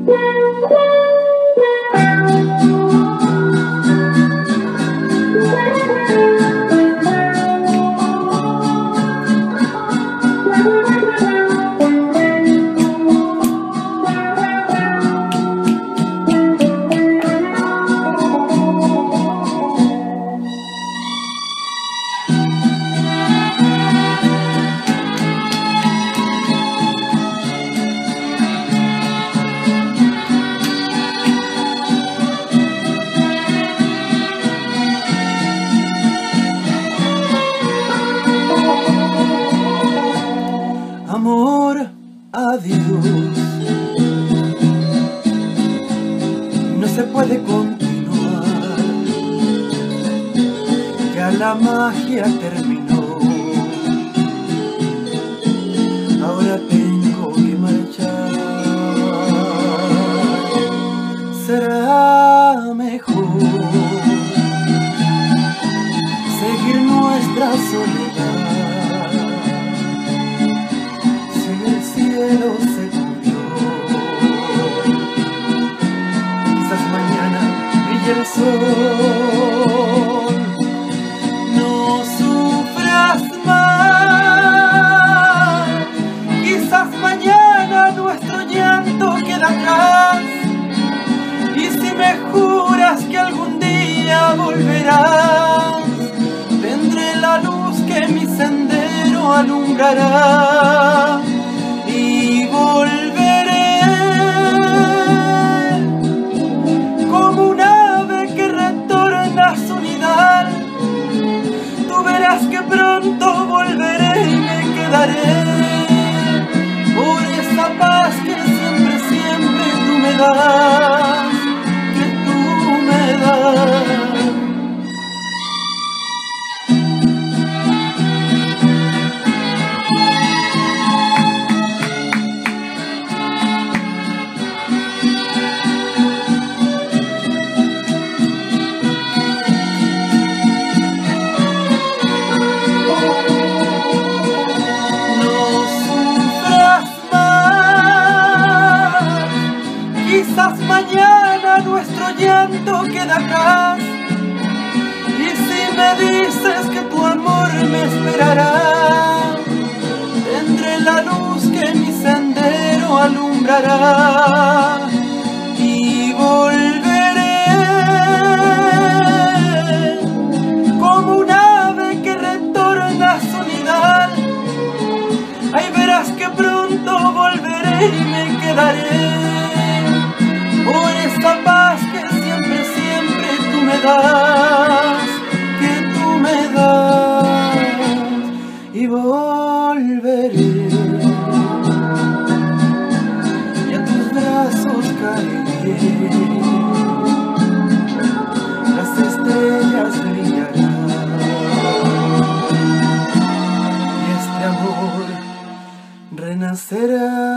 Amor, adiós. No se puede continuar. Ya la magia terminó. Ahora tengo que marchar. Será mejor seguir nuestra soledad. Se cubrió. Quizás mañana brille el sol. No sufras más. Quizás mañana nuestro llanto queda atrás. Y si me juras que algún día volverás, tendré la luz que mi sendero alumbrará. Y volveré como un ave que retorna a su nidal. Tú verás que pronto volveré y me quedaré por esa paz que siempre, siempre tú me das, que tú me das. Quizás mañana nuestro llanto queda atrás. Y si me dices que tu amor me esperará, tendré la luz que mi sendero alumbrará. Y volveré como un ave que retorna a su nidal. Ahí verás que pronto volveré y me quedaré por esta paz que siempre, siempre tú me das, que tú me das. Y volveré y a tus brazos caeré. Las estrellas brillarán y este amor renacerá.